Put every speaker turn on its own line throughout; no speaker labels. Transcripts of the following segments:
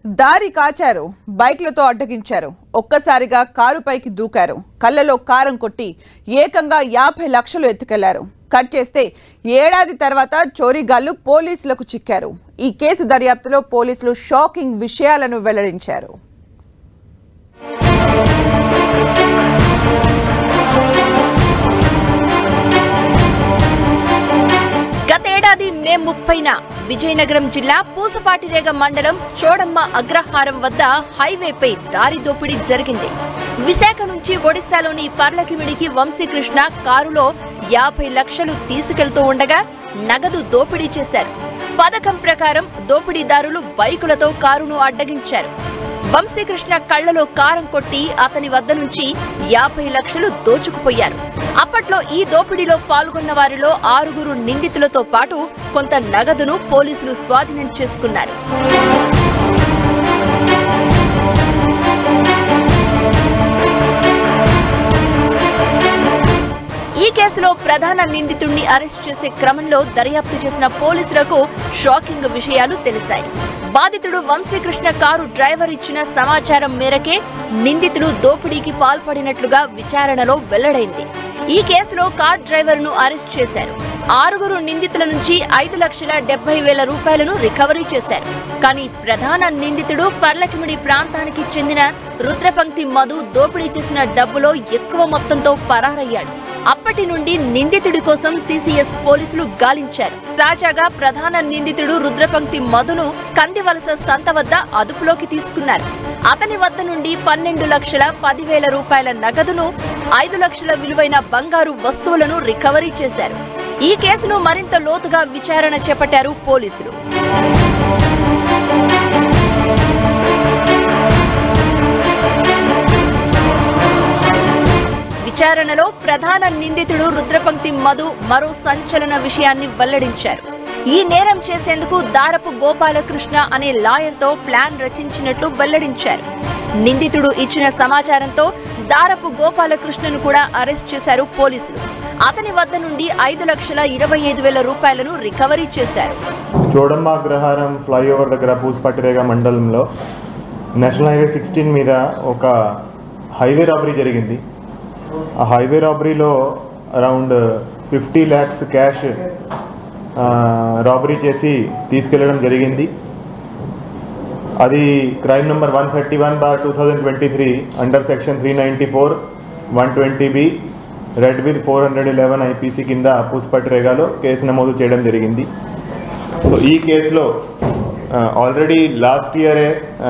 దారి కాచారు, బైక్లతో అడ్డగించారు, ఒక్కసారిగా కారుపైకి దూకారు, కళ్ళలో కారం కొట్టి ఏకంగా 50 లక్షలు ఎత్తుకెళ్లారు. కట్ చేస్తే ఏడాది తర్వాత చోరీగాళ్లు పోలీసులకు చిక్కారు. ఈ కేసు దర్యాప్తులో పోలీసులు షాకింగ్ విషయాలను వెల్లడించారు.
గతేడాది మే 30న విజయనగరం జిల్లా పూసపాటిరేగ మండలం చోడమ్మ అగ్రహారం వద్ద హైవేపై దారి దోపిడీ జరిగింది. విశాఖ నుంచి ఒడిశాలోని పర్లకిమిడికి వంశీకృష్ణ కారులో 50 లక్షలు తీసుకెళ్తూ ఉండగా నగదు దోపిడీ చేశారు. పథకం ప్రకారం దోపిడీదారులు బైకులతో కారును అడ్డగించారు. వంశీకృష్ణ కళ్లలో కారం కొట్టి అతని వద్ద నుంచి 50 లక్షలు దోచుకుపోయారు. అప్పట్లో ఈ దోపిడీలో పాల్గొన్న వారిలో 6 నిందితులతో పాటు కొంత నగదును పోలీసులు స్వాధీనం చేసుకున్నారు. ఈ కేసులో ప్రధాన నిందితుడిని అరెస్ట్ చేసే క్రమంలో దర్యాప్తు చేసిన పోలీసులకు షాకింగ్ విషయాలు తెలిసాయి. బాధితుడు వంశీకృష్ణ కారు డ్రైవర్ ఇచ్చిన సమాచారం మేరకే నిందితుడు దోపిడీకి పాల్పడినట్లుగా విచారణలో వెల్లడైంది. ఈ కేసులో కార్ డ్రైవర్ ను అరెస్ట్ చేశారు. 6 నిందితుల నుంచి 5,70,000 రూపాయలను రికవరీ చేశారు. కానీ ప్రధాన నిందితుడు పర్లకిమిడి ప్రాంతానికి చెందిన రుద్రపంక్తి మధు దోపిడీ చేసిన డబ్బులో ఎక్కువ మొత్తంతో పరారయ్యాడు. అప్పటి నుండి నిందితుడి కోసం సిసిఎస్ పోలీసులు గాలించారు. తాజాగా ప్రధాన నిందితుడు రుద్రపంక్తి మధును కందివలస సంత వద్ద అదుపులోకి తీసుకున్నారు. అతని వద్ద నుండి 12,10,000 రూపాయల నగదును, 5 లక్షల విలువైన బంగారు వస్తువులను రికవరీ చేశారు. ఈ కేసును మరింత లోతుగా విచారణ చేపట్టారు పోలీసులు. విచారణలో ప్రధాన నిందితుడు రుద్రపంక్తి మధు మరో సంచలన విషయాన్ని వెల్లడించారు. ఈ నేరం చేసేందుకు దారపు గోపాలకృష్ణ అనే లాయర్తో ప్లాన్ రచించినట్లు వెల్లడించారు. నిందితుడు ఇచ్చిన సమాచారంతో దారపు గోపాలకృష్ణను కూడా అరెస్ట్ చేశారు పోలీసులు. అతని వద్ద నుండి 5,25,000 రూపాయలను రికవరీ చేశారు.
చోడమ్మ అగ్రహారం ఫ్లైఓవర్ దగ్గర పూసపాటిరేగ మండలంలో నేషనల్ హైవే 16 మీద ఒక హైవే రాబరీ జరిగింది. ఆ హైవే రాబరీలో అరౌండ్ 50 lakhs క్యాష్ రాబరీ చేసి తీసుకెళ్లడం జరిగింది. అది crime number 131/2023 under section 394, 120B, read with 411 IPC కింద పూసపాటిరేగలో కేసు నమోదు చేయడం జరిగింది. సో ఈ కేసులో ఆల్రెడీ లాస్ట్ ఇయరే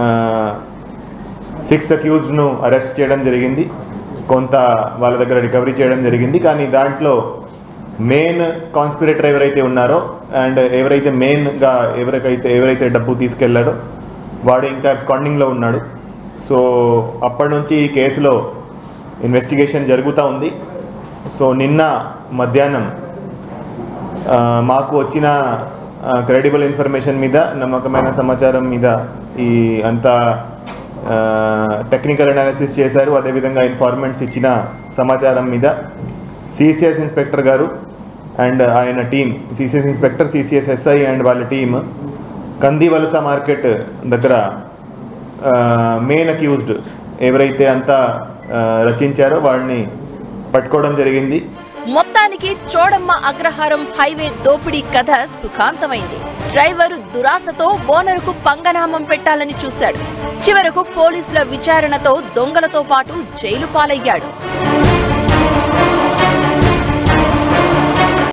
6 అక్యూజ్డ్ను అరెస్ట్ చేయడం జరిగింది. కొంత వాళ్ళ దగ్గర రికవరీ చేయడం జరిగింది. కానీ దాంట్లో మెయిన్ కాన్స్పిరేటర్ ఎవరైతే ఉన్నారో అండ్ ఎవరైతే మెయిన్గా ఎవరైతే డబ్బు తీసుకెళ్లారో వాడు ఇంకా అబ్స్కాండింగ్లో ఉన్నాడు. సో అప్పటి నుంచి ఈ కేసులో ఇన్వెస్టిగేషన్ జరుగుతూ ఉంది. సో నిన్న మధ్యాహ్నం మాకు వచ్చిన క్రెడిబుల్ ఇన్ఫర్మేషన్ మీద, నమ్మకమైన సమాచారం మీద ఈ అంతా టెక్నికల్ అనాలిసిస్ చేశారు. అదేవిధంగా ఇన్ఫార్మెంట్స్ ఇచ్చిన సమాచారం మీద సిసిఎస్ ఇన్స్పెక్టర్ గారు అండ్ ఆయన team, CCS inspector, CCS SI and వాళ్ళ టీం కందివలస మార్కెట్ దగ్గర మెయిన్ అక్యూజ్డ్ ఎవరైతే అంతా రచించారో వాడిని పట్టుకోవడం జరిగింది.
మొత్తానికి చోడమ్మ అగ్రహారం హైవే దోపిడీ కథ సుఖాంతమైంది. డ్రైవరు దురాశతో ఓనరుకు పంగనామం పెట్టాలని చూశాడు. చివరకు పోలీసుల విచారణతో దొంగలతో పాటు జైలు పాలయ్యాడు.